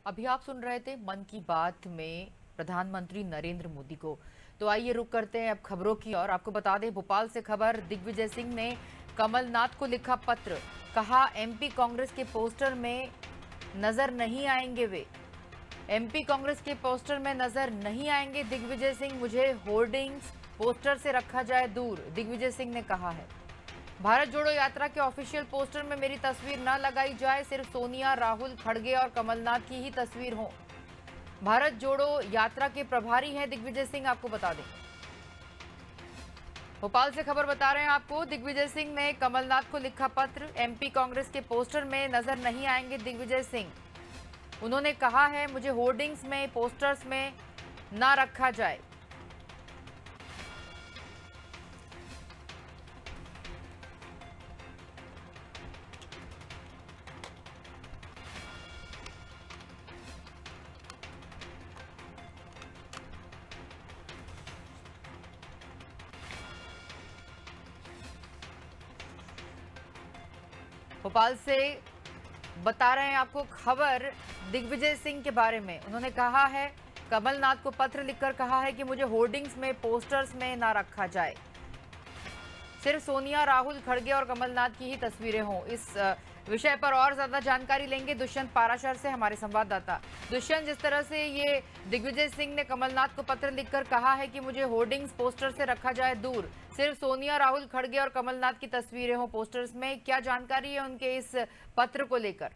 अभी आप सुन रहे थे मन की बात में प्रधानमंत्री नरेंद्र मोदी को। तो आइए रुक करते हैं अब खबरों की और आपको बता दें भोपाल से खबर। दिग्विजय सिंह ने कमलनाथ को लिखा पत्र, कहा एमपी कांग्रेस के पोस्टर में नजर नहीं आएंगे वे। एमपी कांग्रेस के पोस्टर में नजर नहीं आएंगे दिग्विजय सिंह, मुझे होर्डिंग्स पोस्टर से रखा जाए दूर, दिग्विजय सिंह ने कहा है। भारत जोड़ो यात्रा के ऑफिशियल पोस्टर में मेरी तस्वीर न लगाई जाए, सिर्फ सोनिया, राहुल, खड़गे और कमलनाथ की ही तस्वीर हो। भारत जोड़ो यात्रा के प्रभारी हैं दिग्विजय सिंह, आपको बता दें। भोपाल से खबर बता रहे हैं आपको। दिग्विजय सिंह ने कमलनाथ को लिखा पत्र, एमपी कांग्रेस के पोस्टर में नजर नहीं आएंगे दिग्विजय सिंह। उन्होंने कहा है मुझे होर्डिंग्स में, पोस्टर्स में ना रखा जाए। भोपाल से बता रहे हैं आपको खबर दिग्विजय सिंह के बारे में। उन्होंने कहा है कमलनाथ को पत्र लिखकर कहा है कि मुझे होर्डिंग्स में, पोस्टर्स में ना रखा जाए, सिर्फ सोनिया, राहुल, खड़गे और कमलनाथ की ही तस्वीरें हों। इस विषय पर और ज्यादा जानकारी लेंगे दुष्यंत पाराशर से, हमारे संवाददाता। दुष्यंत, जिस तरह से ये दिग्विजय सिंह ने कमलनाथ को पत्र लिखकर कहा है कि मुझे होर्डिंग्स, पोस्टर से रखा जाए दूर, सिर्फ सोनिया, राहुल, खड़गे और कमलनाथ की तस्वीरें हों पोस्टर्स में, क्या जानकारी है उनके इस पत्र को लेकर?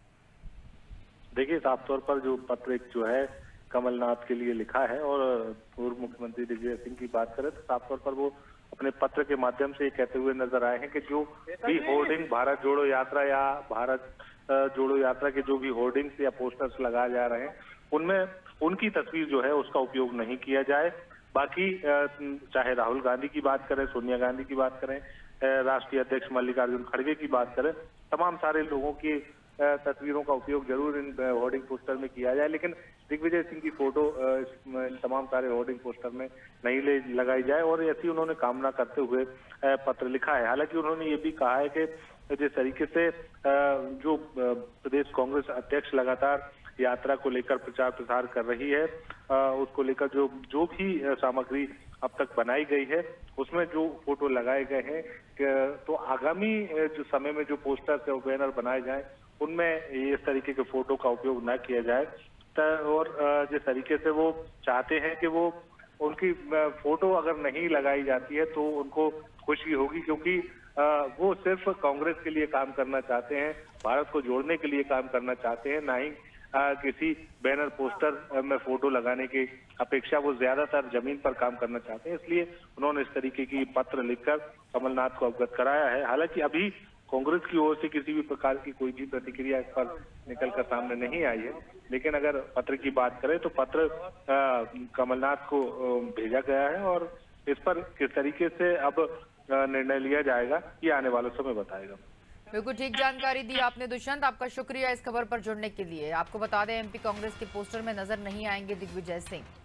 देखिए, साफ तौर पर जो पत्र एक जो है कमलनाथ के लिए लिखा है, और पूर्व मुख्यमंत्री दिग्विजय सिंह की बात करें तो साफ तौर पर वो अपने पत्र के माध्यम से ये कहते हुए नजर आए हैं कि जो भी होर्डिंग भारत जोड़ो यात्रा या भारत जोड़ो यात्रा के जो भी होर्डिंग्स या पोस्टर्स लगाए जा रहे हैं उनमें उनकी तस्वीर जो है उसका उपयोग नहीं किया जाए। बाकी चाहे राहुल गांधी की बात करें, सोनिया गांधी की बात करें, राष्ट्रीय अध्यक्ष मल्लिकार्जुन खड़गे की बात करें, तमाम सारे लोगों की तस्वीरों का उपयोग जरूर इन होर्डिंग पोस्टर में किया जाए, लेकिन दिग्विजय सिंह की फोटो तमाम सारे होर्डिंग पोस्टर में नहीं लगाई जाए, और ऐसी उन्होंने कामना करते हुए पत्र लिखा है। हालांकि उन्होंने ये भी कहा है कि जिस तरीके से जो प्रदेश कांग्रेस अध्यक्ष लगातार यात्रा को लेकर प्रचार प्रसार कर रही है, उसको लेकर जो भी सामग्री अब तक बनाई गई है उसमें जो फोटो लगाए गए हैं, तो आगामी जो समय में जो पोस्टर्स या बैनर बनाए जाएं उनमें इस तरीके के फोटो का उपयोग न किया जाए। और जिस तरीके से वो चाहते हैं कि वो उनकी फोटो अगर नहीं लगाई जाती है तो उनको खुशी होगी, क्योंकि वो सिर्फ कांग्रेस के लिए काम करना चाहते हैं, भारत को जोड़ने के लिए काम करना चाहते हैं, ना ही किसी बैनर पोस्टर में फोटो लगाने की अपेक्षा वो ज्यादातर जमीन पर काम करना चाहते हैं। इसलिए उन्होंने इस तरीके की पत्र लिखकर कमलनाथ को अवगत कराया है। हालांकि अभी कांग्रेस की ओर से किसी भी प्रकार की कोई भी प्रतिक्रिया इस पर निकलकर सामने नहीं आई है, लेकिन अगर पत्र की बात करें तो पत्र कमलनाथ को भेजा गया है, और इस पर किस तरीके से अब निर्णय लिया जाएगा ये आने वाला समय बताएगा। बिल्कुल ठीक जानकारी दी आपने दुष्यंत, आपका शुक्रिया इस खबर पर जुड़ने के लिए। आपको बता दें एमपी कांग्रेस के पोस्टर में नजर नहीं आएंगे दिग्विजय सिंह।